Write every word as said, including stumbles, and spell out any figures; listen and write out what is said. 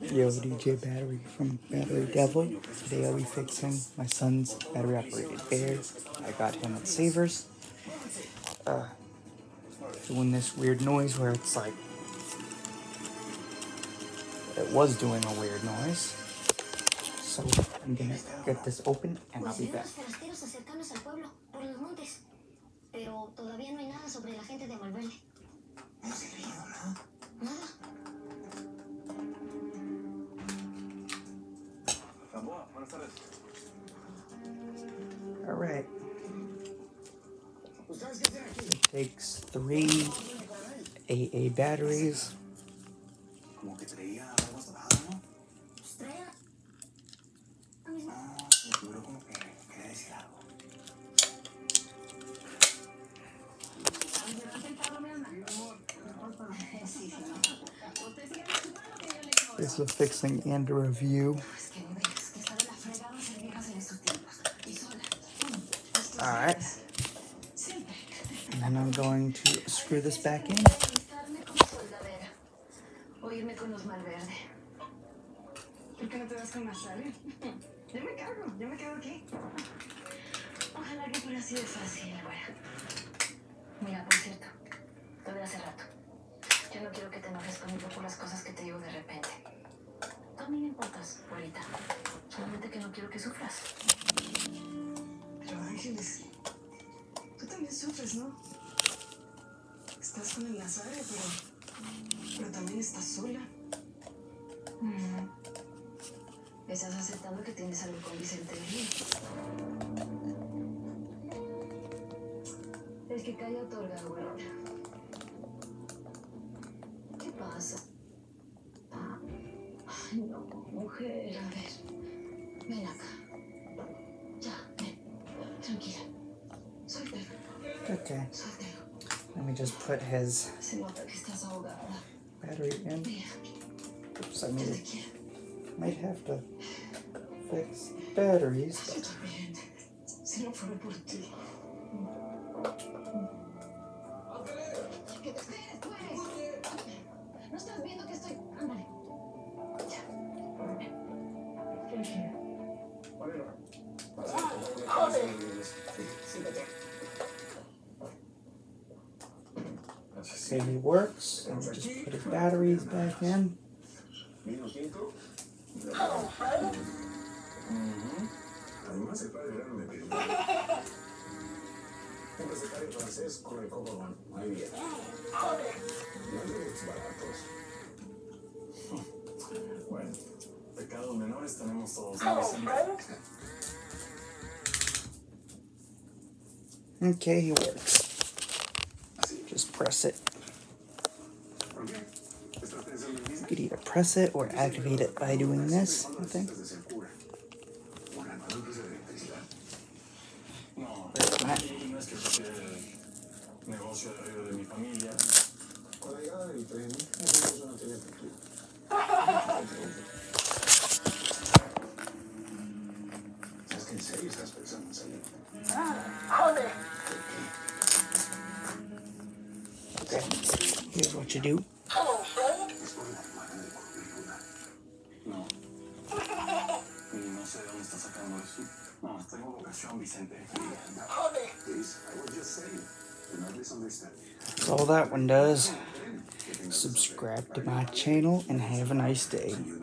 Yo, D J Battery from Battery Devil. Today I'll be fixing my son's battery operated bear. I got him at Savers. Uh, doing this weird noise where it's like, it was doing a weird noise. So I'm gonna get this open and I'll be back. Alright. It takes three A A batteries. This is a fixing and a review. Alright. And then I'm going to screw this back in. Mira, por cierto, lo de hace rato. Yo no quiero que te enojes conmigo por las cosas que te digo de repente. Tú a mí me importas, Polita. Solamente que no quiero que sufras. Pero Ángeles, tú también sufres, ¿no? Estás con el Nazario, pero, pero también estás sola. Mm. Estás aceptando que tienes algo con Vicente. El que calla otorga, güey. ¿Qué pasa? Ah. Ay, no, mujer. A ver, ven acá. Ya, ven. Tranquila. Suéltalo. Okay. Suéltalo. Let me just put his Se nota que estás ahogada. battery in. Mira, Oops, I yo mean, te quiero. might have to fix batteries. Yo también. Si no fuera por ti. Que te esperes, pues. No estás viendo que estoy. Ándale. Ya. Tranquila. Okay, he works. And just put his batteries back in. Además, el padre verano me pidió un recetario francés con el coco con muy bien. No hay productos baratos. Bueno, pecados menores tenemos todos. Okay, he works. Just press it. You could either press it or activate it by doing this, I think. Where's that? Okay, here's what you do. That's all that one does. Subscribe to my channel and have a nice day.